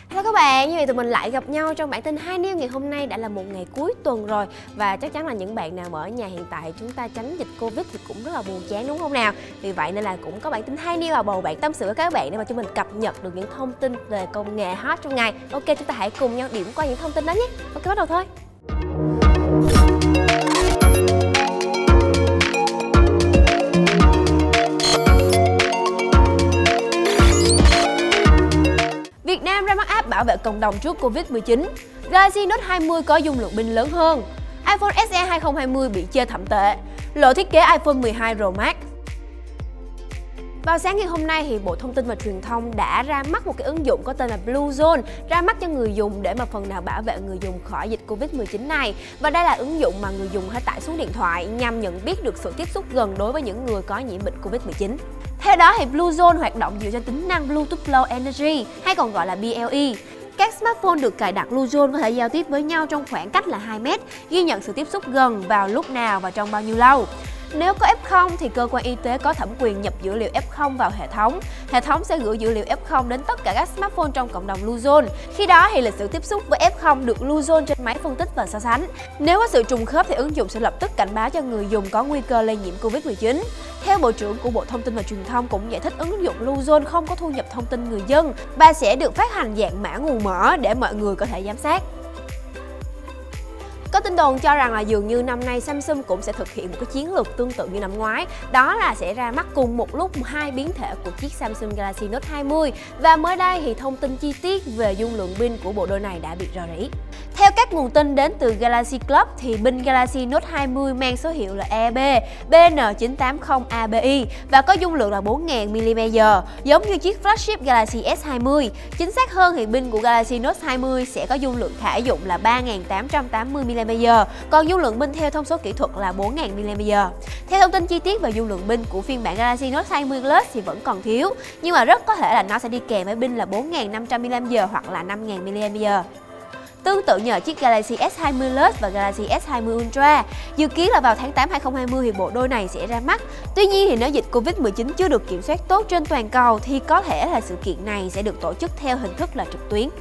Hello các bạn, như vậy tụi mình lại gặp nhau trong bản tin 2 News ngày hôm nay. Đã là một ngày cuối tuần rồi và chắc chắn là những bạn nào mà ở nhà hiện tại chúng ta tránh dịch Covid thì cũng rất là buồn chán đúng không nào? Vì vậy nên là cũng có bản tin 2 News vào bầu bạn tâm sự với các bạn để mà chúng mình cập nhật được những thông tin về công nghệ hot trong ngày. Ok, chúng ta hãy cùng nhau điểm qua những thông tin đó nhé. Ok, bắt đầu thôi. Việt Nam ra mắt app bảo vệ cộng đồng trước Covid-19. Galaxy Note 20 có dung lượng pin lớn hơn. iPhone SE 2020 bị chê thậm tệ. Lộ thiết kế iPhone 12 Pro Max. Vào sáng ngày hôm nay thì Bộ Thông tin và Truyền thông đã ra mắt một cái ứng dụng có tên là Bluezone, ra mắt cho người dùng để mà phần nào bảo vệ người dùng khỏi dịch Covid-19 này. Và đây là ứng dụng mà người dùng có thể tải xuống điện thoại nhằm nhận biết được sự tiếp xúc gần đối với những người có nhiễm bệnh Covid-19. Theo đó thì Bluezone hoạt động dựa trên tính năng Bluetooth Low Energy hay còn gọi là BLE. Các smartphone được cài đặt Bluezone có thể giao tiếp với nhau trong khoảng cách là 2 mét, ghi nhận sự tiếp xúc gần vào lúc nào và trong bao nhiêu lâu. Nếu có F0 thì cơ quan y tế có thẩm quyền nhập dữ liệu F0 vào hệ thống. Hệ thống sẽ gửi dữ liệu F0 đến tất cả các smartphone trong cộng đồng Bluezone. Khi đó thì lịch sử tiếp xúc với F0 được Bluezone trên máy phân tích và so sánh. Nếu có sự trùng khớp thì ứng dụng sẽ lập tức cảnh báo cho người dùng có nguy cơ lây nhiễm Covid-19. Theo Bộ trưởng của Bộ Thông tin và Truyền thông cũng giải thích ứng dụng Bluezone không có thu nhập thông tin người dân và sẽ được phát hành dạng mã nguồn mở để mọi người có thể giám sát. Có tin đồn cho rằng là dường như năm nay Samsung cũng sẽ thực hiện một cái chiến lược tương tự như năm ngoái. Đó là sẽ ra mắt cùng một lúc hai biến thể của chiếc Samsung Galaxy Note 20. Và mới đây thì thông tin chi tiết về dung lượng pin của bộ đôi này đã bị rò rỉ. Theo các nguồn tin đến từ Galaxy Club thì pin Galaxy Note 20 mang số hiệu là EB BN980ABI và có dung lượng là 4000 mAh, giống như chiếc flagship Galaxy S20. Chính xác hơn thì pin của Galaxy Note 20 sẽ có dung lượng khả dụng là 3880 mAh, còn dung lượng pin theo thông số kỹ thuật là 4000 mAh. Theo thông tin chi tiết về dung lượng pin của phiên bản Galaxy Note 20 Plus thì vẫn còn thiếu, nhưng mà rất có thể là nó sẽ đi kèm với pin là 4500 mAh hoặc là 5000 mAh. Tương tự nhờ chiếc Galaxy S20 Plus và Galaxy S20 Ultra, dự kiến là vào tháng 8 2020 thì bộ đôi này sẽ ra mắt. Tuy nhiên thì nếu dịch Covid-19 chưa được kiểm soát tốt trên toàn cầu thì có thể là sự kiện này sẽ được tổ chức theo hình thức là trực tuyến.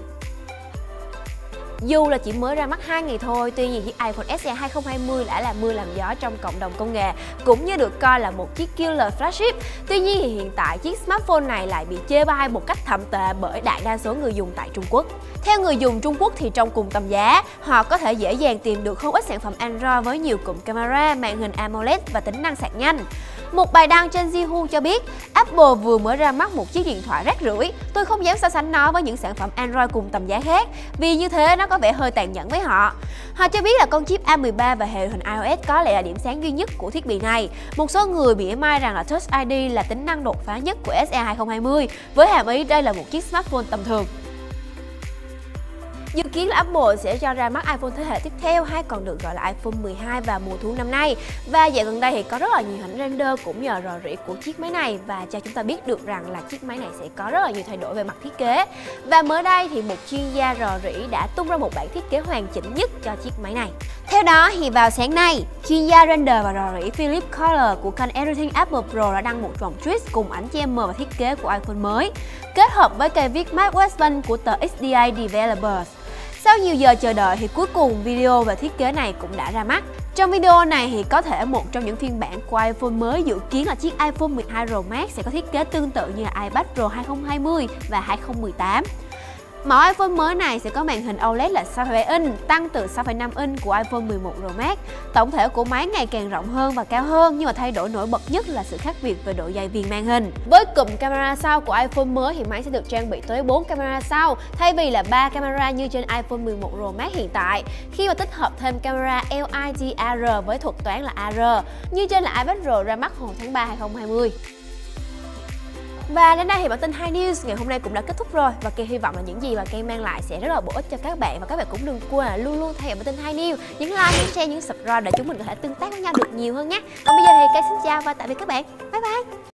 Dù là chỉ mới ra mắt 2 ngày thôi, tuy nhiên chiếc iPhone SE 2020 đã làm mưa làm gió trong cộng đồng công nghệ, cũng như được coi là một chiếc killer flagship. Tuy nhiên thì hiện tại chiếc smartphone này lại bị chê bai một cách thậm tệ bởi đại đa số người dùng tại Trung Quốc. Theo người dùng Trung Quốc thì trong cùng tầm giá, họ có thể dễ dàng tìm được không ít sản phẩm Android với nhiều cụm camera, màn hình AMOLED và tính năng sạc nhanh. Một bài đăng trên Yahoo cho biết Apple vừa mới ra mắt một chiếc điện thoại rác rưởi. Tôi không dám so sánh nó với những sản phẩm Android cùng tầm giá khác vì như thế nó có vẻ hơi tàn nhẫn với họ. Họ cho biết là con chip A13 và hệ hình iOS có lẽ là điểm sáng duy nhất của thiết bị này. Một số người mỉa mai rằng là Touch ID là tính năng đột phá nhất của SE 2020 với hàm ý đây là một chiếc smartphone tầm thường. Dự kiến là Apple sẽ cho ra mắt iPhone thế hệ tiếp theo hay còn được gọi là iPhone 12 vào mùa thu năm nay. Và dạo gần đây thì có rất là nhiều ảnh render cũng nhờ rò rỉ của chiếc máy này và cho chúng ta biết được rằng là chiếc máy này sẽ có rất là nhiều thay đổi về mặt thiết kế. Và mới đây thì một chuyên gia rò rỉ đã tung ra một bản thiết kế hoàn chỉnh nhất cho chiếc máy này. Theo đó thì vào sáng nay, chuyên gia render và rò rỉ Philip Kohler của kênh Everything Apple Pro đã đăng một dòng tweet cùng ảnh che mờ và thiết kế của iPhone mới, kết hợp với cây viết Mark Westman của tờ XDA Developers. Sau nhiều giờ chờ đợi thì cuối cùng video về thiết kế này cũng đã ra mắt. Trong video này thì có thể một trong những phiên bản của iPhone mới dự kiến là chiếc iPhone 12 Pro Max sẽ có thiết kế tương tự như là iPad Pro 2020 và 2018. Mẫu iPhone mới này sẽ có màn hình OLED là 6,7 inch, tăng từ 6,5 inch của iPhone 11 Pro Max. Tổng thể của máy ngày càng rộng hơn và cao hơn, nhưng mà thay đổi nổi bật nhất là sự khác biệt về độ dày viền màn hình. Với cụm camera sau của iPhone mới thì máy sẽ được trang bị tới 4 camera sau, thay vì là 3 camera như trên iPhone 11 Pro Max hiện tại, khi mà tích hợp thêm camera LiDAR với thuật toán là AR, như trên là iPad Pro ra mắt hồi tháng 3 2020. Và đến đây thì bản tin 2 News ngày hôm nay cũng đã kết thúc rồi. Và Kim hy vọng là những gì mà Kim mang lại sẽ rất là bổ ích cho các bạn. Và các bạn cũng đừng quên là luôn luôn theo dõi bản tin 2 News, những like, những share, những subscribe để chúng mình có thể tương tác với nhau được nhiều hơn nhé. Còn bây giờ thì Kim xin chào và tạm biệt các bạn. Bye bye.